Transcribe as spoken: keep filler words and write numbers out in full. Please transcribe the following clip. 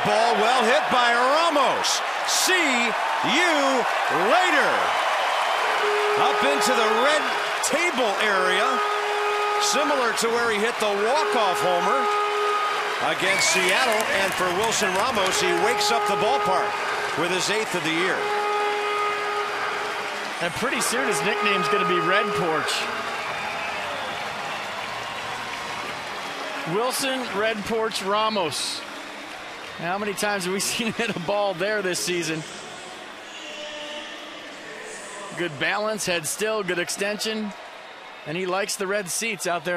that ball, well hit by Ramos. See you later. Up into the red table area, similar to where he hit the walk-off homer against Seattle. And for Wilson Ramos, he wakes up the ballpark with his eighth of the year. And pretty soon his nickname's going to be Red Porch. Wilson Red Porch Ramos. How many times have we seen him hit a ball there this season? Good balance, head still, good extension. And he likes the red seats out there.